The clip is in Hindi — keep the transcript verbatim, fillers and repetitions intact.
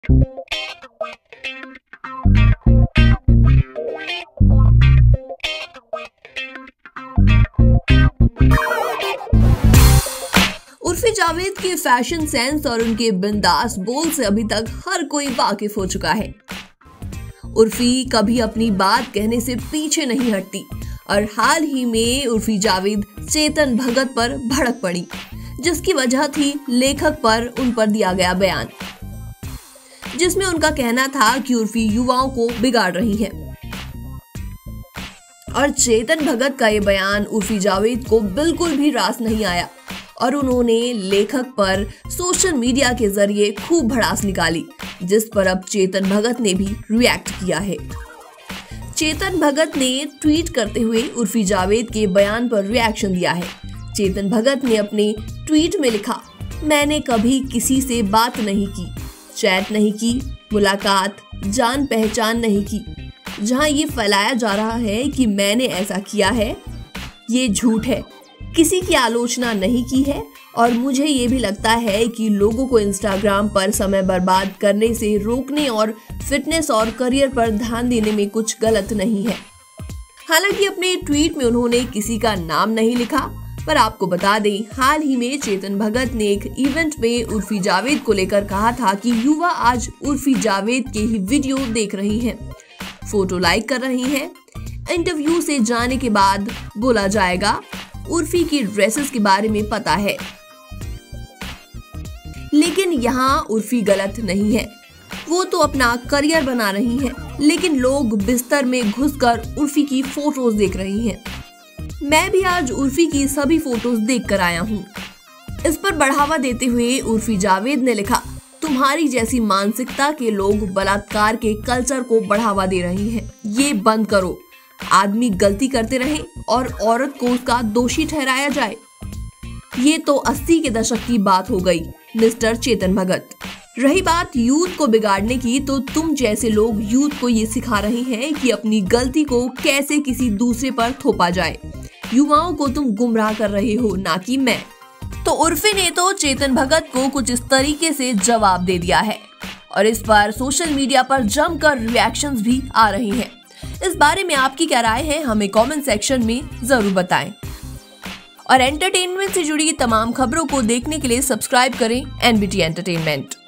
उर्फी जावेद के फैशन सेंस और उनके बिंदास बोल से अभी तक हर कोई वाकिफ हो चुका है। उर्फी कभी अपनी बात कहने से पीछे नहीं हटती और हाल ही में उर्फी जावेद चेतन भगत पर भड़क पड़ी, जिसकी वजह थी लेखक पर उन पर दिया गया बयान, जिसमें उनका कहना था कि उर्फी युवाओं को बिगाड़ रही है। और चेतन भगत का ये बयान उर्फी जावेद को बिल्कुल भी रास नहीं आया और उन्होंने लेखक पर सोशल मीडिया के जरिए खूब भड़ास निकाली, जिस पर अब चेतन भगत ने भी रिएक्ट किया है। चेतन भगत ने ट्वीट करते हुए उर्फी जावेद के बयान पर रिएक्शन दिया है। चेतन भगत ने अपने ट्वीट में लिखा, मैंने कभी किसी से बात नहीं की, चैट नहीं की, मुलाकात, जान पहचान नहीं की। जहां ये फैलाया जा रहा है कि मैंने ऐसा किया है, ये झूठ है। किसी की आलोचना नहीं की है और मुझे ये भी लगता है कि लोगों को इंस्टाग्राम पर समय बर्बाद करने से रोकने और फिटनेस और करियर पर ध्यान देने में कुछ गलत नहीं है। हालांकि अपने ट्वीट में उन्होंने किसी का नाम नहीं लिखा, पर आपको बता दें, हाल ही में चेतन भगत ने एक इवेंट में उर्फी जावेद को लेकर कहा था कि युवा आज उर्फी जावेद के ही वीडियो देख रही हैं, फोटो लाइक कर रही हैं। इंटरव्यू से जाने के बाद बोला जाएगा उर्फी की ड्रेसेस के बारे में पता है, लेकिन यहाँ उर्फी गलत नहीं है। वो तो अपना करियर बना रही है, लेकिन लोग बिस्तर में घुसकर उर्फी की फोटोज देख रही हैं। मैं भी आज उर्फी की सभी फोटोज देख कर आया हूँ। इस पर बढ़ावा देते हुए उर्फी जावेद ने लिखा, तुम्हारी जैसी मानसिकता के लोग बलात्कार के कल्चर को बढ़ावा दे रही हैं, ये बंद करो। आदमी गलती करते रहे और औरत को उसका दोषी ठहराया जाए, ये तो अस्सी के दशक की बात हो गई मिस्टर चेतन भगत। रही बात यूथ को बिगाड़ने की, तो तुम जैसे लोग यूथ को ये सिखा रहे हैं कि अपनी गलती को कैसे किसी दूसरे पर थोपा जाए। युवाओं को तुम गुमराह कर रहे हो, ना कि मैं। तो उर्फी ने तो चेतन भगत को कुछ इस तरीके से जवाब दे दिया है और इस पर सोशल मीडिया पर जमकर रिएक्शंस भी आ रही हैं। इस बारे में आपकी क्या राय है, हमें कमेंट सेक्शन में जरूर बताएं। और एंटरटेनमेंट से जुड़ी तमाम खबरों को देखने के लिए सब्सक्राइब करें एनबीटी एंटरटेनमेंट।